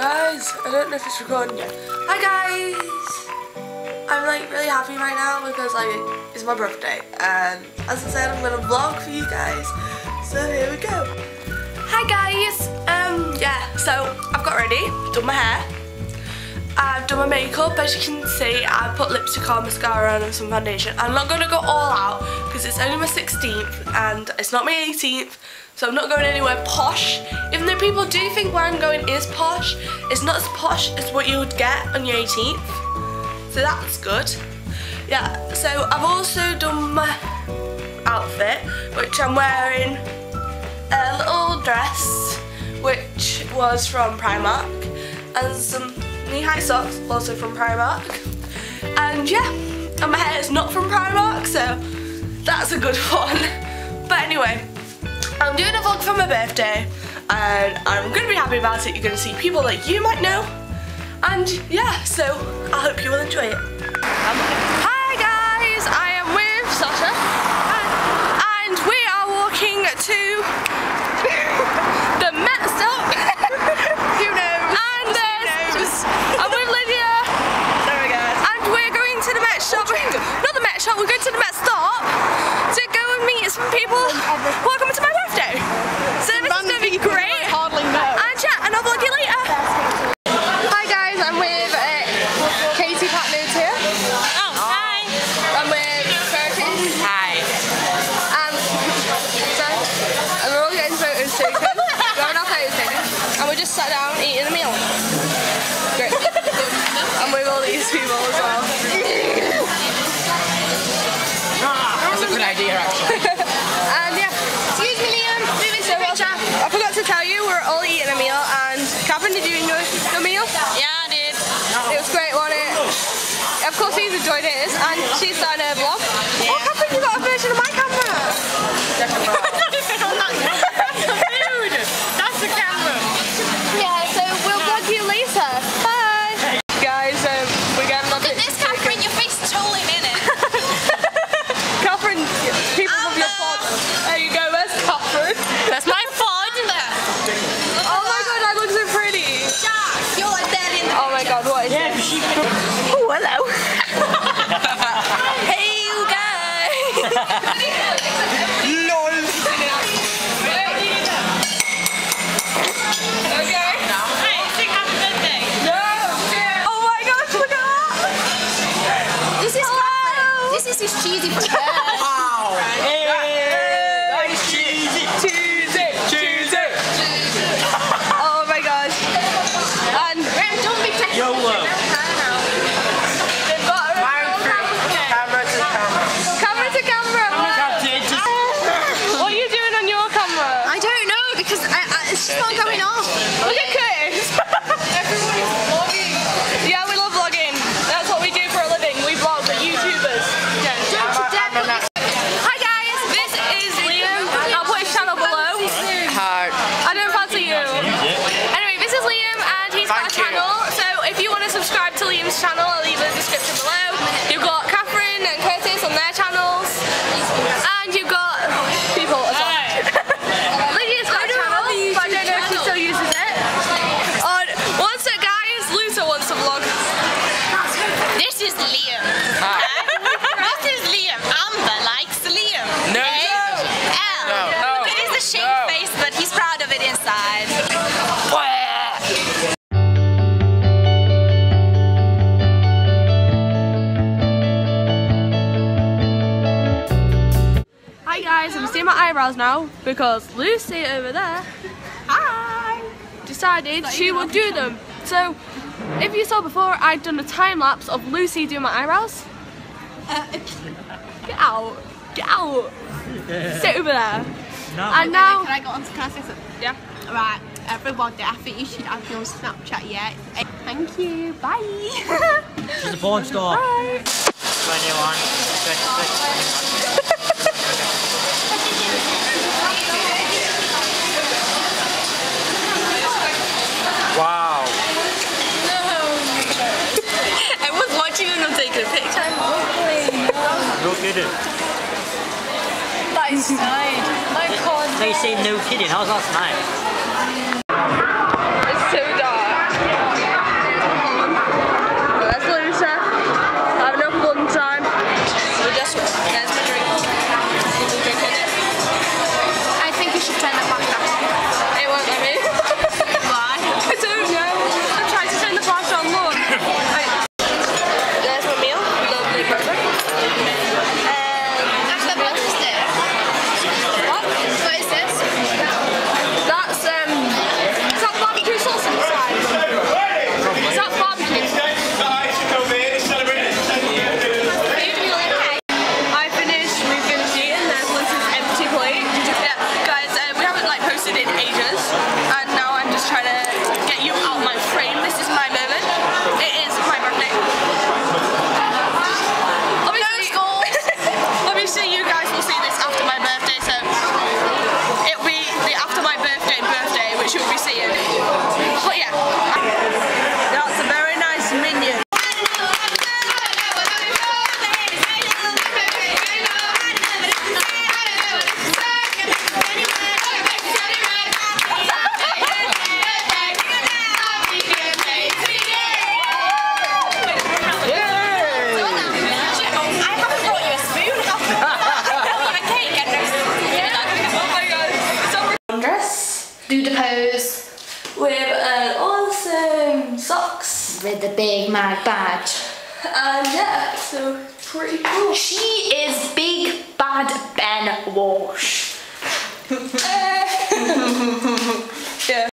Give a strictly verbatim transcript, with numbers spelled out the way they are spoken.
guys, I don't know if it's recording yet. Hi guys! I'm like really happy right now because like it's my birthday and as I said I'm gonna vlog for you guys. So here we go. Hi guys! Um yeah, so I've got ready, done my hair. I've done my makeup, as you can see. I put lipstick on, mascara on and some foundation. I'm not gonna go all out because it's only my sixteenth and it's not my eighteenth. So I'm not going anywhere posh. Even though people do think where I'm going is posh, it's not as posh as what you would get on your eighteenth. So that's good. Yeah, so I've also done my outfit, which I'm wearing a little dress, which was from Primark, and some knee-high socks, also from Primark. And yeah, and my hair is not from Primark, so that's a good one. But anyway, I'm doing a vlog for my birthday and I'm going to be happy about it. You're going to see people that you might know. And yeah, so I hope you will enjoy it. Hi guys, I am with Sasha and we are walking to the Met stop. Who knows? And there's, I'm with Lydia. Sorry guys. And we're going to the Met shop. Not the Met shop, we're going to the Met stop to go and meet some people. Welcome to my birthday. So this is going to be great. Hardly know. And yeah, and I'll vlog you later. Hi guys, I'm with uh, Katie Patnose here. Oh, hi. I'm with Curtis. Hi. Um, so, and we're all getting photos taken. We're having our photos taken. And we're just sat down eating a meal. Great. I'm with all these people as well. That's a good idea actually. And yeah. Excuse me Liam, move into the picture. I forgot to tell you, we're all eating a meal and Catherine, did you enjoy your meal? Yeah, I did. It was great, wasn't it? Of course he's enjoyed it and she's starting her vlog. Yeah. Oh Catherine, you got a version of my camera! That's rude! That's the camera! Yeah, so we'll vlog you later. Bye! Guys, um, we're getting a bit This Catherine, your face is totally in it. Catherine, people love your pod. There you go, where's Catherine? That's my pod. Oh my god, I look so pretty. Jack, you're like dead in Oh my god, what is yeah, this? she... Oh, hello. Hey, you guys. LOL. Okay. Hey, sing happy birthday. No. Oh my gosh, look at that. This is Hello. This is his cheesy for her. Wow. Hey. Hey. Cheesy. Cheesy. Cheesy. Oh my gosh. And Don't be taking YOLO. they've got a Camera to camera. camera to camera. What are you doing on your camera? I don't know because I, I, it's just not going off. Look at Curtis. Yeah, we love vlogging. That's what we do for a living. We vlog, we're YouTubers. Yeah. Don't you dare. Hi guys, this is Liam. I'll put his channel below. Hi. I don't fancy you. Anyway, this is Liam and he's got a Thank you. channel. So if you want to subscribe to Liam's channel, I'll leave it in the description below. You've got Catherine and Curtis on their channels. And you've got people as well. Lydia's got a channel, but I don't know if she still uses it. On what's it guys? Luther wants to vlog. This is Liam. This is Liam. Amber likes Liam. No. A L. No, no, Look at his ashamed no. face, but he's proud of it inside. Hi guys, I'm doing my eyebrows now because Lucy over there, hi, decided she would do them. So, if you saw before, I'd done a time lapse of Lucy doing my eyebrows. Uh, Get out, get out, sit over there. No. And now, Can I go on? Can I say something? yeah. Right, everybody, I think you should add me on Snapchat, yeah? Thank you. Bye. She's a porn star. Bye. twenty-one, twenty-six, wow. I was watching you not taking a picture. No kidding. That is snide. My god. So you say no kidding, how's that night? It's so dark. with the Big Mac badge. And yeah, so pretty cool. She is Big Bad Ben Walsh. Yeah.